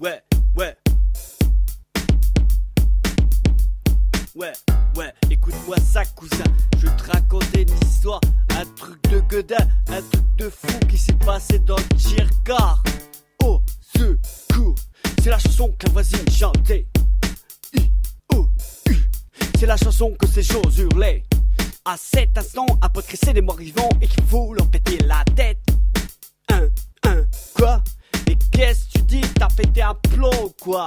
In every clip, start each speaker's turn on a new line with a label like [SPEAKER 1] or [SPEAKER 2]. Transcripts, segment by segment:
[SPEAKER 1] Ouais, ouais. Ouais, écoute-moi ça, cousin. Je vais te raconter une histoire, un truc de gueudin, un truc de fou qui s'est passé dans le tir-car. Au secours, c'est la chanson que la voisine chantait. C'est la chanson que ces choses hurlaient. À cet instant, un pote crissé des morts vivants et qu'il faut leur péter la tête. Quoi? Et qu'est-ce que tu dis? T'as pété un plomb ou quoi?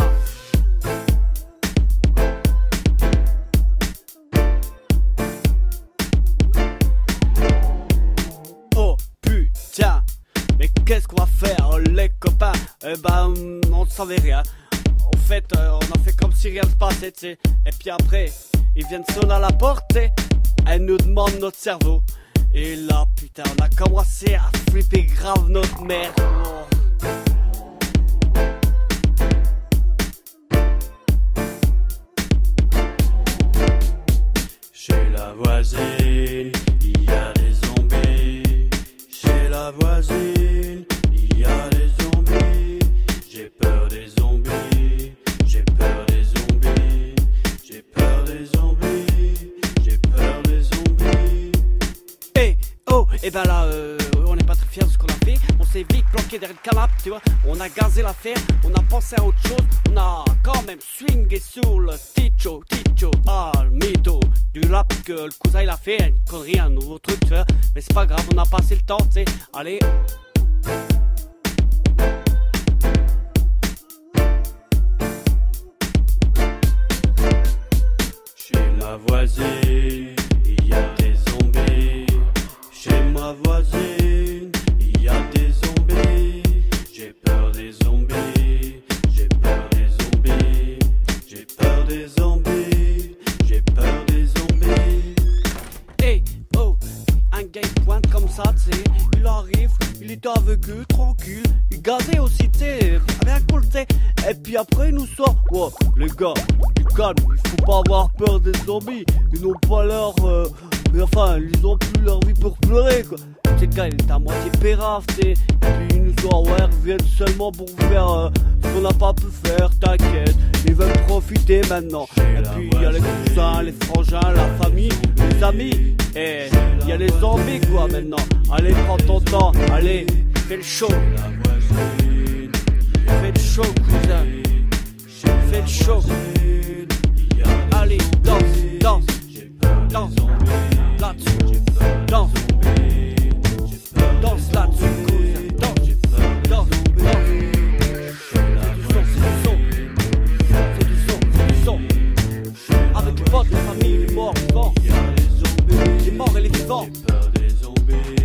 [SPEAKER 1] Oh putain, mais qu'est-ce qu'on va faire les copains? On ne savait rien. En fait, on a fait comme si rien ne se passait, tu sais. Et puis après, ils viennent sonner à la porte, tu sais. Elle nous demande notre cerveau. Et là, putain, on a commencé à flipper grave notre mère. Oh.
[SPEAKER 2] Chez la voisine, il y a des zombies. Chez la voisine, il y a des zombies. J'ai peur des zombies. J'ai peur des zombies. J'ai peur des zombies. J'ai peur des zombies.
[SPEAKER 1] Et ben là, on n'est pas très fiers de ce qu'on a fait. On s'est vite planqué derrière le canapé, tu vois. On a gazé l'affaire, on a pensé à autre chose. On a quand même swingé sur le ticho, le mytho du rap que le cousin il a fait. Une connerie, un nouveau truc, tu vois. Mais c'est pas grave, on a passé le temps, tu sais. Allez.
[SPEAKER 2] Chez la voisine, il y a des zombies. Chez ma voisine, il y a des zombies. J'ai peur des zombies. J'ai peur des zombies. J'ai peur des zombies. J'ai peur des zombies.
[SPEAKER 1] Un gars il pointe comme ça, tu sais. Il arrive, il était aveugle, tranquille. Il gazait aussi, tu sais. Bien cool, tu sais. Et puis après il nous sort. Oh, les gars, du calme, il faut pas avoir peur des zombies. Ils n'ont pas leur... Enfin, ils ont plus leur vie pour pleurer, quoi. Tu sais, le gars, il est à moitié pérave, tu sais. Et puis ils nous ont, ouais, reviennent seulement pour faire ce qu'on n'a pas pu faire, t'inquiète. Ils veulent profiter maintenant. Et puis il y a les cousins, les frangins, la famille, les amis. Et il y a les zombies, quoi, maintenant. Allez, prends ton temps, allez, fais le show. Fais le show, cousin. Fais le show. Allez, danse, danse. Danse là-dessus, danse, danse là-dessus, cousin, danse, danse, danse. C'est du son. Avec les potes, la famille, les morts, les vivants. Les morts et les vivants.
[SPEAKER 2] J'ai peur des zombies.